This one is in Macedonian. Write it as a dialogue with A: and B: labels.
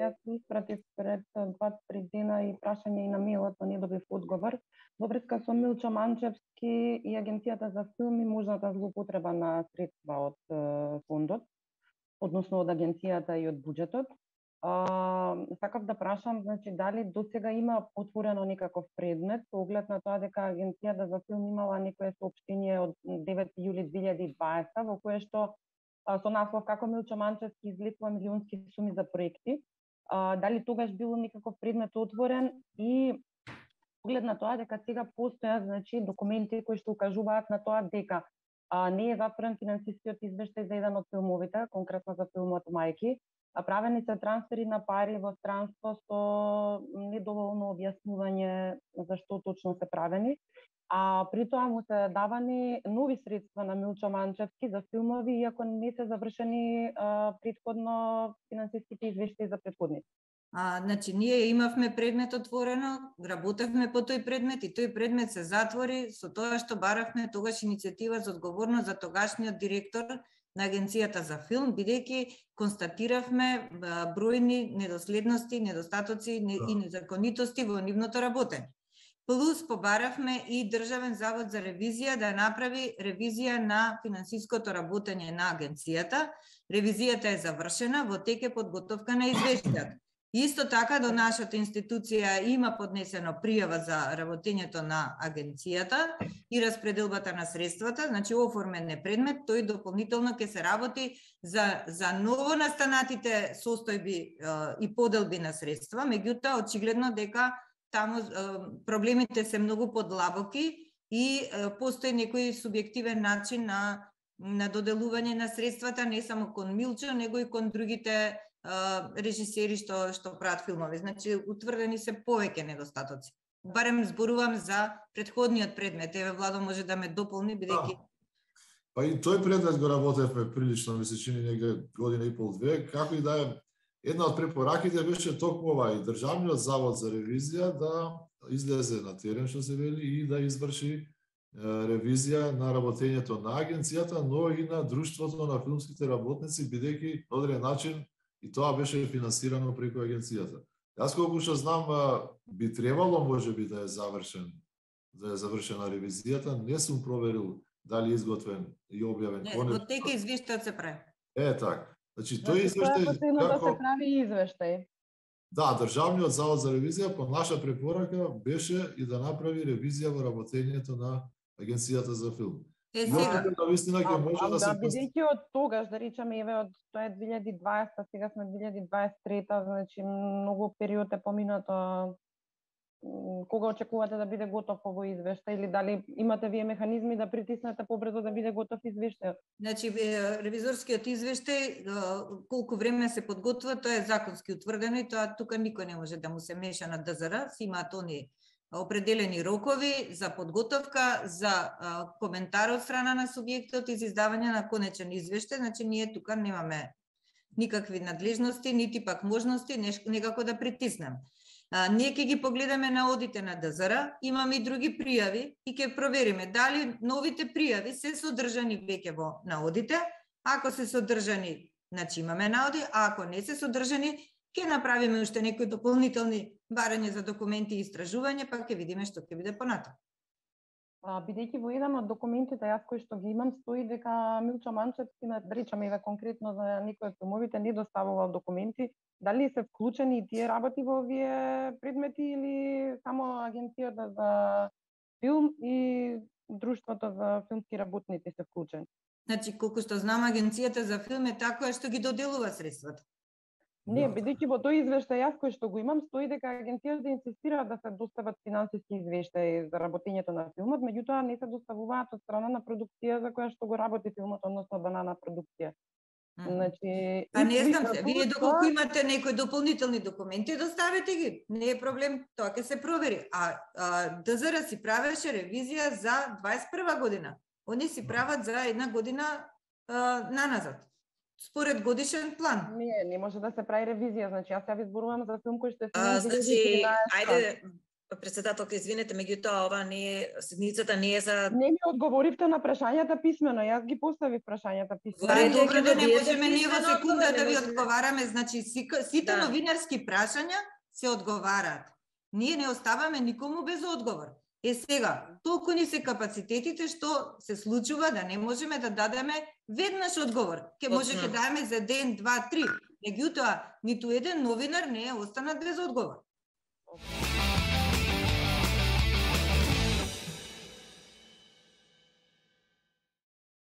A: Јас испратив пред 2-3 дена и прашање и на мејлот, но не добив одговор. Во врска со Милчо Манчевски и Агенцијата за филм и можната злоупотреба на средства од фондот, односно од агенцијата и од буџетот. Сакав да прашам, значи, дали досега има отворено некаков предмет, со оглед на тоа дека Агенцијата за филм имала некое соопштение од 9 јули 2020, во кое што со наслов како Милчо Манчевски извлекува милионски суми за проекти. Дали тогаш бил некаков предмет отворен и оглед на тоа дека сега постојат, значи, документи кои што укажуваат на тоа дека не е затворен финансискиот извештај за еден од филмовите, конкретно за филмот Мајки, правени се трансфери на пари во странство со недоволно објаснување за што точно се правени, а при тоа му се давани нови средства на Милчо Манчевски за филмови, иако не се завршени претходно финансиските извештаи за претходните.
B: Значи, ние имавме предмет отворено, работевме по тој предмет и тој предмет се затвори со тоа што баравме тогаш иницијатива за одговорност за тогашниот директор на Агенцијата за филм, бидејќи констатиравме бројни недоследности, недостатоци и незаконитости во нивното работење. Плюс побаравме и Државен завод за ревизија да направи ревизија на финансиското работење на агенцијата. Ревизијата е завршена, во тек е подготовка на извештајот. Исто така до нашата институција има поднесено пријава за работењето на агенцијата и распределбата на средствата, значи оформен е предмет, тој дополнително ќе се работи за ново настанатите состојби и поделби на средства, меѓутоа очигледно дека таму проблемите се многу подлабоки и постои некој субјективен начин на доделување на средствата не само кон Милчо, него и кон другите режисери што прават филмови. Значи, утврдени се повеќе недостатоци. Барем зборувам за претходниот предмет. Еве, Владо може да ме дополни, бидејќи...
C: Па и тој предмет го работевме прилично, ми се чини негде година и пол-две, како и да е. Една од препораките беше токму ова и Државниот завод за ревизија да излезе на терен, што се вели, и да изврши ревизија на работењето на агенцијата, но и на друштвото на филмските работници, бидејќи на одреден начин и тоа беше финансирано преку агенцијата. Јас колку што знам, би требало можеби да е завршена ревизијата, не сум проверил дали е изготвен и објавен конец.
B: Во тек извештајот се прави.
C: Така. Значи тој извештај
A: како да се прави извештај.
C: Да, Државниот завод за ревизија по наша препорака беше и да направи ревизија во работењето на Агенцијата за филм.
B: Сега
A: бидејќи од тогаш, да речеме, еве од тоа е 2020, сега сме 2023, значи многу период е поминато. Кога очекувате да биде готов овој извештај или дали имате вие механизми да притиснете побрзо да биде готов извештајот?
B: Значи, ревизорскиот извештај, колку време се подготвува, тоа е законски утврдено и тоа тука никој не може да му се меша на ДЗР, си имаат они определени рокови за подготовка, за коментар од страна на субјектот и за издавање на конечен извештај, значи ние тука немаме никакви надлежности, нити пак можности некако да притиснеме. Ние ќе ги погледаме на одите на ДЗР, имаме и други пријави и ќе провериме дали новите пријави се содржани веќе во наодите. Ако се содржани, значи имаме наоди, а ако не се содржани, ќе направиме уште некои дополнителни барање за документи и истражување, па ќе видиме што ќе биде понатаму.
A: Бидејќи во еден од документите јас кои што ги имам стои дека Милчо Манчевски, да речеме еве конкретно за некои од филмовите, не доставувал документи, дали се вклучени и тие работи во овие предмети или само Агенцијата за филм и Друштвото за филмски работници се вклучени?
B: Значи, колку што знам, Агенцијата за филм е таква што ги доделува средствата.
A: Не, бидејќи во тој извештај јас кој што го имам стои дека агенцијата инсистира да се достават финансиски извештаи за работењето на филмот, меѓутоа не се доставуваат од страна на продукција за која што го работи филмот, односно банана продукција. Значи,
B: не знам се, вие доколку имате некои дополнителни документи, доставете ги. Не е проблем, тоа ќе се провери. ДЗР си правеше ревизија за 21 година. Они си прават за една година наназад. Според годишен план.
A: Не може да се прави ревизија, значи јас ја ви зборувам за филм кој што е
B: значи, ајде,
D: Председателка, извинете, меѓутоа ова не е седницата не е за
A: Не ми одговоривте на прашањата писмено, јас ги поставив прашањата писмено.
D: Во ред,
B: Добро,
D: ќе
B: да не
D: добиете
B: можеме ние во
D: писмен
B: секунда
D: одговор,
B: да
D: не
B: ви
D: можеме.
B: одговараме, значи сите
D: Да.
B: новинарски прашања се одговараат. Ние не оставаме никому без одговор. Сега, толку ни се капацитетите што се случува да не можеме да дадеме веднаш одговор. Ке може
D: Точно.
B: ќе дадеме за ден, два, три. Меѓутоа, ниту еден новинар не е останат без одговор.